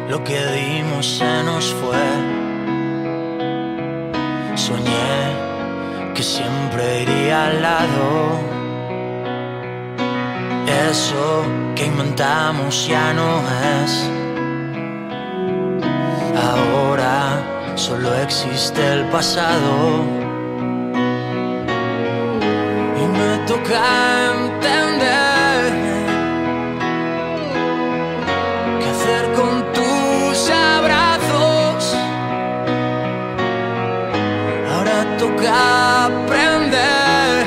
lo que dimos se nos fue. Soñé que siempre iría al lado. Eso que inventamos ya no es. Ahora solo existe el pasado. Y me toca entender qué hacer con tus abrazos. Ahora toca aprender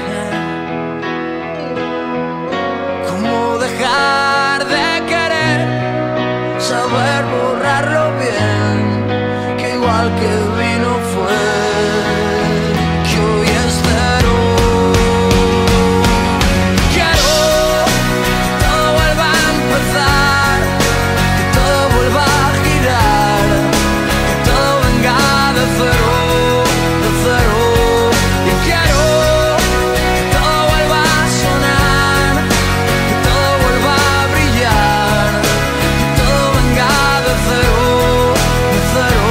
cómo dejar de querer, saber borrarlo bien, que igual que vino fue, que hoy es cero. Quiero que todo vuelva a empezar, que todo vuelva a girar, que todo venga de cero, de cero. Y quiero que todo vuelva a sonar, que todo vuelva a brillar, que todo venga de cero, de cero.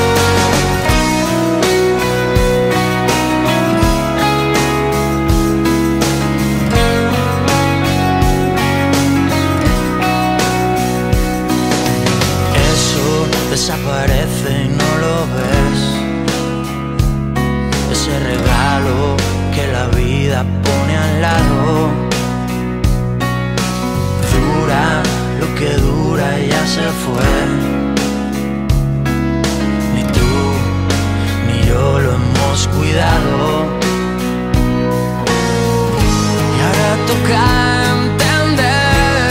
Eso desaparece y no lo ves. Ese regalo que la vida pone al lado. Dura lo que dura y ya se fue. Ni tú ni yo lo hemos cuidado. Y ahora toca entender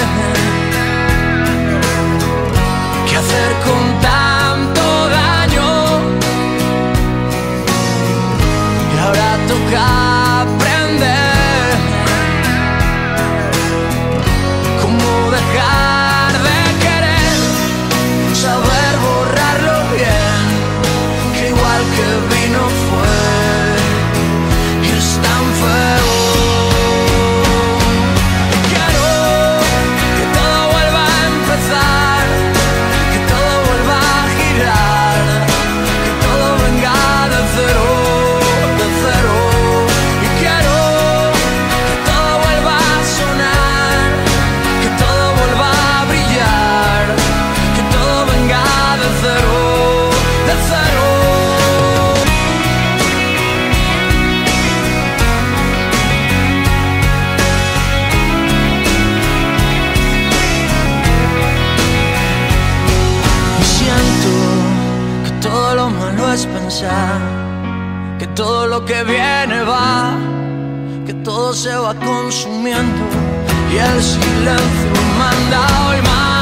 qué hacer con tanto daño. Y ahora toca aprender cómo dejar de querer, saber borrarlo bien, que igual que vino fue, y es tan feo. Quiero que todo vuelva a empezar, que todo vuelva a girar, que todo venga de cero, de cero. Y quiero que todo vuelva a sonar, que todo vuelva a brillar, que todo venga de cero, de cero. Y siento que todo lo malo es pensar que todo lo que viene va, que todo se va consumiendo y el silencio manda hoy más.